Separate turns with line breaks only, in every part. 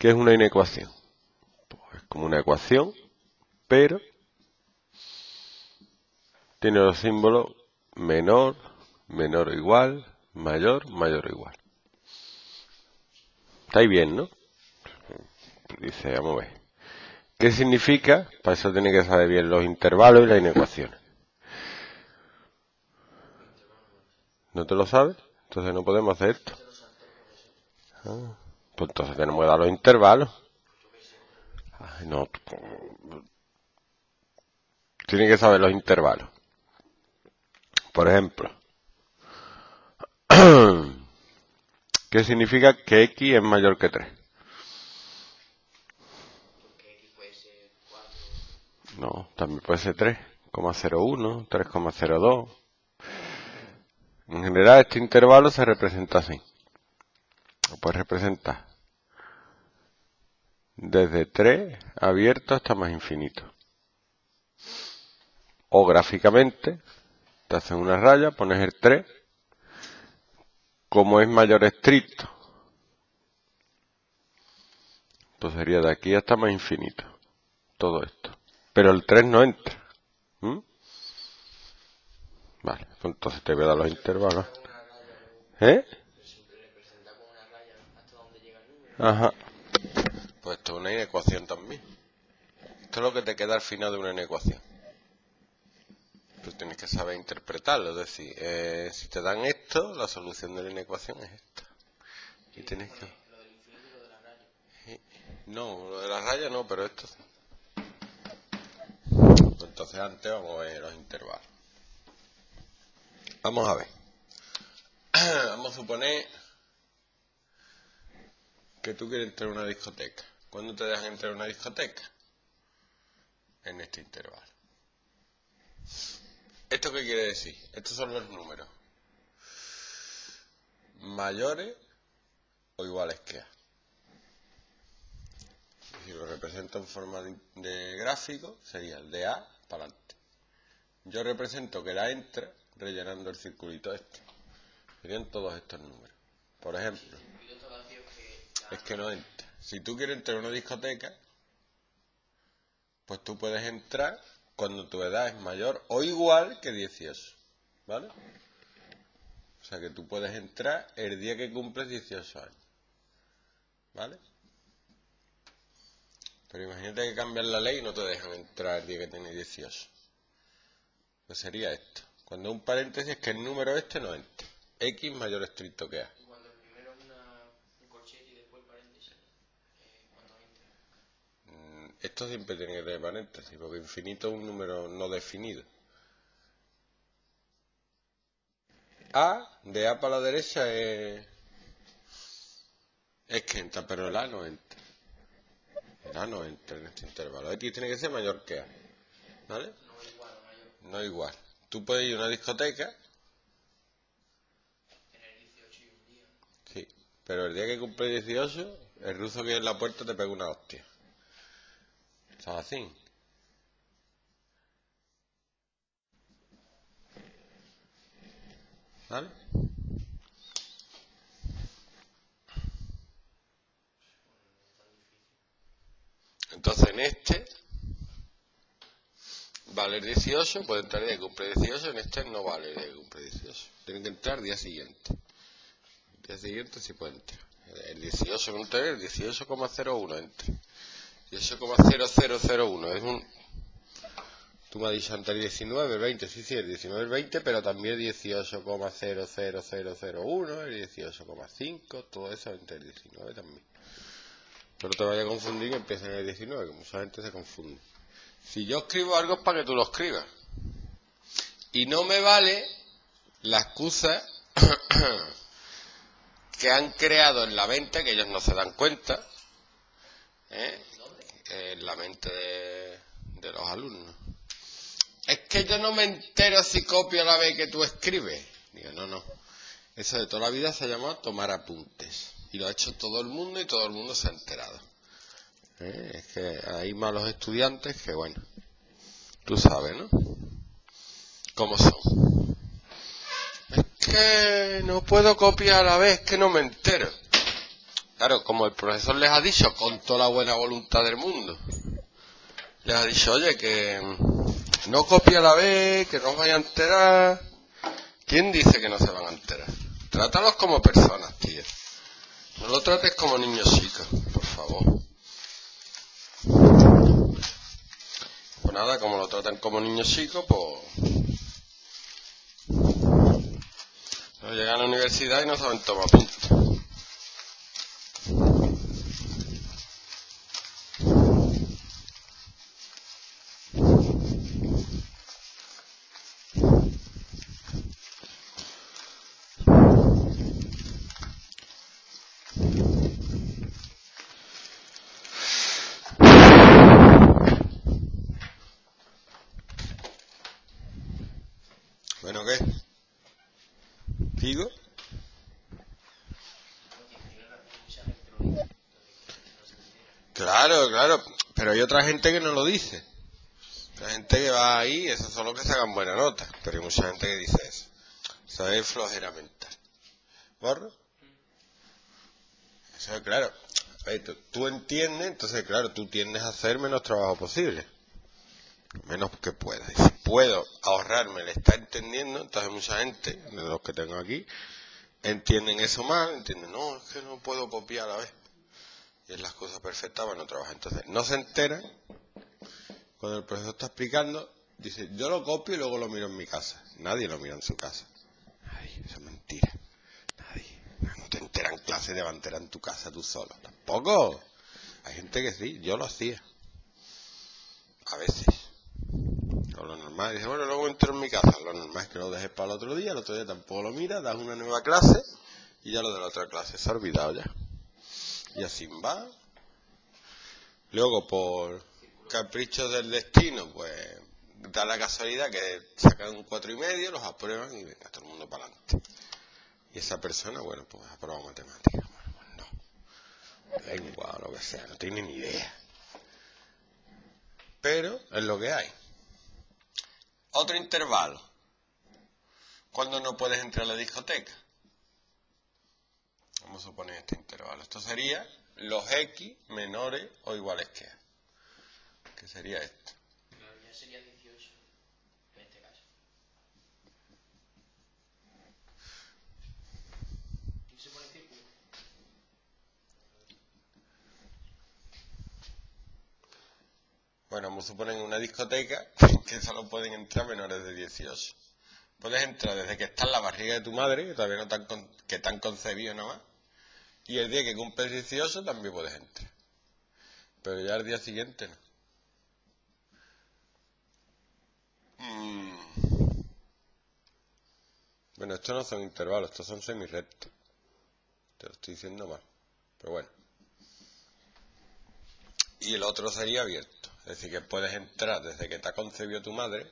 ¿Qué es una inecuación? Pues es como una ecuación, pero tiene los símbolos menor, menor o igual, mayor, mayor o igual. ¿Estáis bien, no? Dice, vamos a ver. ¿Qué significa? Para eso tiene que saber bien los intervalos y las inecuaciones. ¿No te lo sabes? Entonces no podemos hacer esto. Pues entonces tenemos que dar los intervalos. Ay, no. Tiene que saber los intervalos. Por ejemplo, ¿qué significa que x es mayor que 3? No, también puede ser 3,01, 3,02. En general este intervalo se representa así. Lo puedes representar desde 3 abierto hasta más infinito. O gráficamente, te hacen una raya, pones el 3, como es mayor estricto, pues sería de aquí hasta más infinito, todo esto. Pero el 3 no entra. Vale, pues entonces te voy a dar los intervalos. ¿Eh? Ajá. Pues esto es una inecuación también. Esto es lo que te queda al final de una inecuación. Tú tienes que saber interpretarlo. Es decir, si te dan esto, la solución de la inecuación es esta. Y tienes que... No, lo de la raya no, pero esto sí. Pues entonces antes vamos a ver los intervalos. Vamos a ver. Vamos a suponer que tú quieres entrar a una discoteca. ¿Cuándo te dejan entrar a una discoteca? En este intervalo. ¿Esto qué quiere decir? Estos son los números mayores o iguales que A. Si lo represento en forma de gráfico, sería el de A para adelante. Yo represento que la entra rellenando el circulito este. Serían todos estos números. Por ejemplo, es que no entra. Si tú quieres entrar a una discoteca, pues tú puedes entrar cuando tu edad es mayor o igual que 18, ¿vale? O sea que tú puedes entrar el día que cumples 18 años, ¿vale? Pero imagínate que cambian la ley y no te dejan entrar el día que tienes 18. Pues sería esto. Cuando un paréntesis es que el número este no entra. X mayor estricto que A.
Y cuando el primero es un corchete y después el paréntesis, ¿cuándo entra?
Esto siempre tiene que tener paréntesis, porque infinito es un número no definido. A, de A para la derecha es que entra, pero el A no entra. El A no entra en este intervalo. X tiene que ser mayor que A, ¿vale?
No igual o mayor.
No igual. Tú puedes ir a una discoteca.
Tener 18 y un día.
Sí, pero el día que cumple 18, el ruso que hay en la puerta te pega una hostia. ¿Sabes así? ¿Vale? Entonces en este vale el 18, puede entrar el día que cumple 18, en este no vale el día que cumple 18. Tienen que entrar el día siguiente. El día siguiente sí puede entrar. El 18 con el 18,01 entra. 18,0001 es un... Tú me has dicho antes el 19, el 20, sí, el 19, el 20, pero también el 18,00001, el 18,5, todo eso entre el 19 también. Pero no te vayas a confundir que empieza en el 19, que mucha gente se confunde. Si yo escribo algo es para que tú lo escribas. Y no me vale la excusa que han creado en la mente, que ellos no se dan cuenta, en la mente de los alumnos. Es que yo no me entero si copio a la vez que tú escribes. Digo, no. Eso de toda la vida se llama tomar apuntes. Y lo ha hecho todo el mundo y todo el mundo se ha enterado. Es que hay malos estudiantes que, bueno, tú sabes, ¿no? ¿Cómo son? Es que no puedo copiar a la vez, que no me entero. Claro, como el profesor les ha dicho con toda la buena voluntad del mundo, les ha dicho, oye, que no copie a la vez, que no os vaya a enterar. ¿Quién dice que no se van a enterar? Trátalos como personas, tío. No lo trates como niños chicos, por favor. Pues nada, como lo tratan como niños chicos, pues... no llegan a la universidad y no saben tomar puntos. Bueno, ¿qué? ¿Sigo? Claro, claro, pero hay otra gente que no lo dice. Hay gente que va ahí, eso son los que sacan buena nota, pero hay mucha gente que dice eso. Eso es flojera mental. ¿Borro? Eso es claro. A ver, tú entiendes, entonces claro, tú tiendes a hacer menos trabajo posible. Menos que puedas. Y si puedo ahorrarme el estar entendiendo, entonces mucha gente, de los que tengo aquí, entienden eso mal, entienden, no, es que no puedo copiar a la vez. Y es las cosas perfectas para no trabajar. Entonces, no se enteran, cuando el profesor está explicando, dice, yo lo copio y luego lo miro en mi casa. Nadie lo mira en su casa. Nadie, eso es mentira. Nadie. No te enteran en clase de enterar en tu casa tú solo. Tampoco. Hay gente que sí, yo lo hacía. A veces. O lo normal, dice, bueno, luego me entero en mi casa. Lo normal es que lo dejes para el otro día tampoco lo miras, das una nueva clase y ya lo de la otra clase se ha olvidado ya. Y así va. Luego, por caprichos del destino, pues da la casualidad que sacan un 4,5, los aprueban y venga todo el mundo para adelante. Y esa persona, bueno, pues aprobó matemáticas. Bueno, pues no. Lengua o lo que sea, no tiene ni idea. Pero es lo que hay. Otro intervalo. ¿Cuándo no puedes entrar a la discoteca? Vamos a suponer este intervalo. Esto sería los X menores o iguales que A. ¿Qué sería esto?
Claro, ya sería 18 en este caso. ¿Y se pone círculo?
Bueno, vamos a suponer en una discoteca que solo pueden entrar menores de 18. Puedes entrar desde que está en la barriga de tu madre, que todavía no te han concebido nada más, y el día que cumples 18 también puedes entrar. Pero ya el día siguiente no. Bueno, estos no son intervalos, estos son semirrectos. Te lo estoy diciendo mal, pero bueno. Y el otro sería abierto, es decir, que puedes entrar desde que te ha concebido tu madre,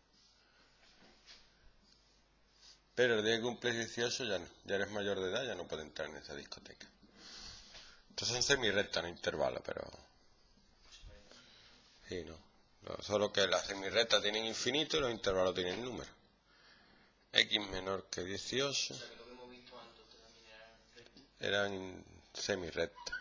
pero el día que cumples 18 ya no, ya eres mayor de edad, ya no puedes entrar en esa discoteca. Estos son semirrectas, no intervalos, pero... sí, no. Solo que las semirrectas tienen infinito y los intervalos tienen número. X menor que 18.
O sea, que lo que hemos visto antes también eran
eran semirrectas.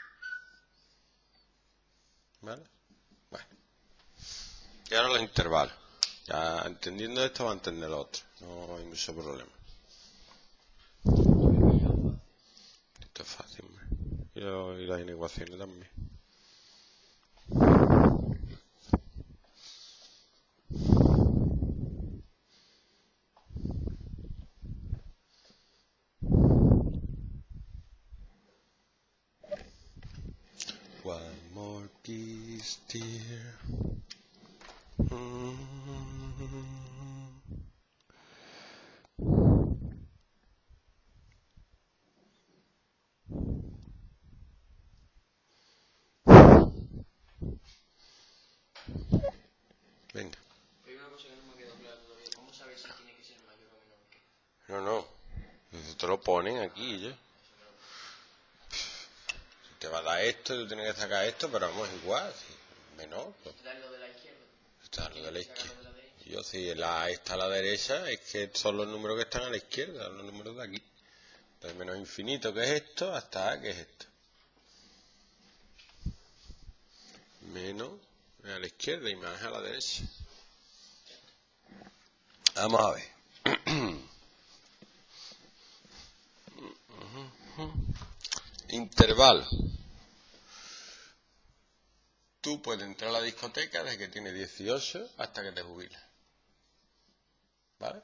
¿Vale? Bueno. Y ahora los intervalos. Ya entendiendo esto va a entender lo otro. No hay mucho problema. Esto es fácil, hombre. Y las inecuaciones también. One more piece, dear. Venga.
Hay una cosa que no me quedó clara todavía. ¿Cómo sabes si tiene que ser mayor o menor que?
No. Eso te lo ponen aquí ya. Si te va a dar esto, tú tienes que sacar esto, pero vamos, igual. Sí. Menor. Pues.
¿Te da lo de la izquierda?
Está lo de la izquierda.
¿Lo de la derecha?
Yo si la está a la derecha, es que son los números que están a la izquierda, los números de aquí. Entonces menos infinito que es esto, hasta A que es esto. menos a la izquierda y más a la derecha. Vamos a ver. Intervalo. Tú puedes entrar a la discoteca desde que tienes 18 hasta que te jubilas. ¿Vale?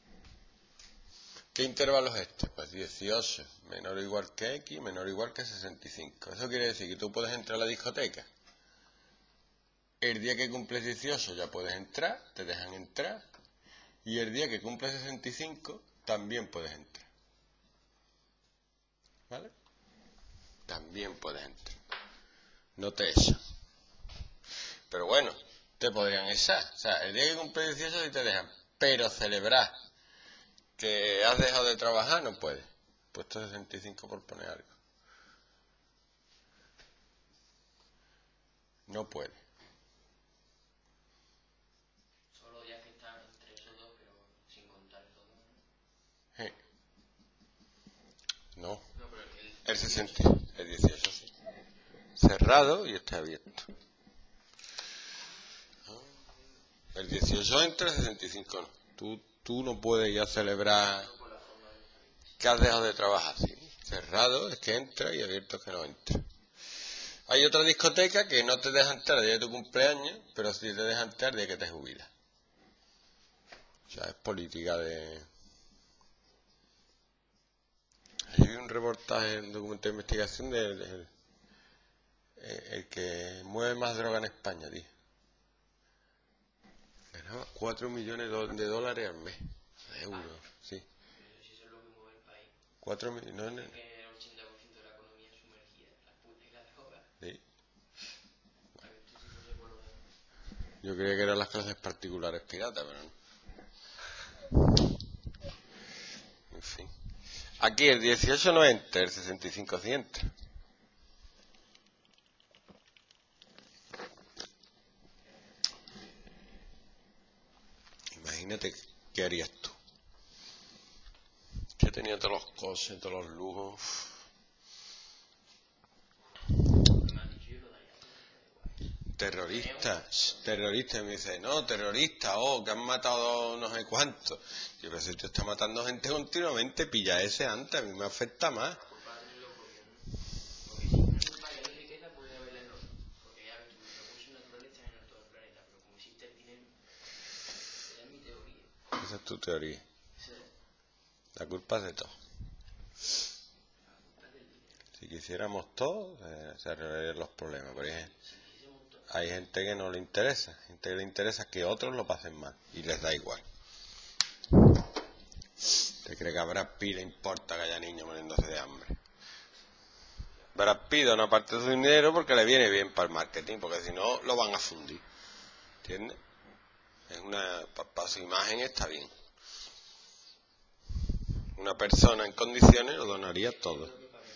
¿Qué intervalo es este? Pues 18 menor o igual que X, menor o igual que 65. Eso quiere decir que tú puedes entrar a la discoteca. El día que cumples 18 ya puedes entrar, te dejan entrar. Y el día que cumples 65 también puedes entrar. ¿Vale? También puedes entrar. No te echan. Pero bueno, te podrían echar. O sea, el día que cumples 18 sí te dejan. Pero celebrar que has dejado de trabajar no puedes. Puesto 65 por poner algo. No puede.
Solo ya que están entre esos dos, pero sin contar esos dos, ¿no?
Sí. No.
No, pero
El 60, el 18 sí. Cerrado y está abierto. El 18 entra, el 65 no. Tú no puedes ir a celebrar que has dejado de trabajar. ¿Sí? Cerrado es que entra y abierto es que no entra. Hay otra discoteca que no te deja entrar el día de tu cumpleaños, pero sí te deja entrar el día que te jubilas. O sea, es política de... Hay un reportaje, un documento de investigación del el que mueve más droga en España, tío. Ganaba 4 millones de dólares al mes. De euros, sí.
Pero si eso es lo que mueve el país.
4 millones.
Que el 80% de la economía es sumergida en la puta y la droga.
Sí.
A ver, tú sí no sé por lo demás.
Yo creía que eran las clases particulares piratas, pero no. En fin. Aquí el 18 no entra, el 65 sí entra. Imagínate qué harías tú. Que tenía todos los coches, todos los lujos. Terroristas, terroristas, me dice, no, terroristas, que han matado no sé cuántos. Yo pero si tú estás matando gente continuamente, pilla ese antes, a mí me afecta más.
Porque si no es un país de riqueza, puede haber error. Porque ya ves, los recursos naturales están en todo el planeta, pero como existe el dinero, esa es mi teoría.
Esa es tu teoría.
Sí.
La culpa es de todo. Si quisiéramos todo, se arreglarían los problemas. Por ejemplo, hay gente que no le interesa. Gente que le interesa que otros lo pasen mal. Y les da igual. ¿Te cree que a Brad Pitt le importa que haya niños muriéndose de hambre? Brad Pitt da una parte de su dinero porque le viene bien para el marketing, porque si no lo van a fundir. ¿Entiendes? Es para su imagen está bien. Una persona en condiciones lo donaría todo.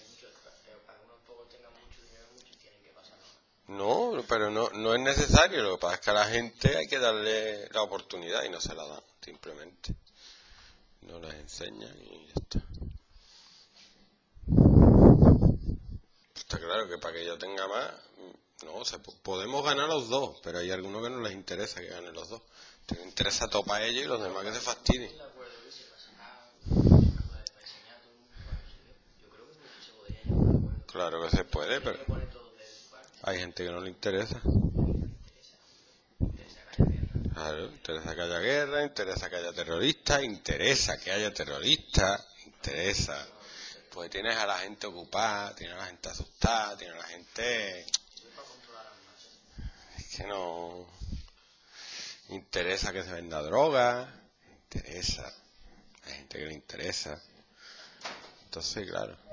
No, pero no es necesario. Lo que pasa es que a la gente hay que darle la oportunidad y no se la dan, simplemente. No les enseñan y ya está. Está claro que para que yo tenga más, no, podemos ganar los dos, pero hay algunos que no les interesa que ganen los dos. Les interesa todo para ellos y los demás que se fastidien. Claro que se puede, pero hay gente que no le interesa. Claro, interesa que haya guerra, interesa que haya terroristas, interesa que haya terroristas, interesa. Pues tienes a la gente ocupada, tienes a la gente asustada, tienes a la gente... Es que no... Interesa que se venda droga, interesa. Hay gente que le interesa. Entonces, claro.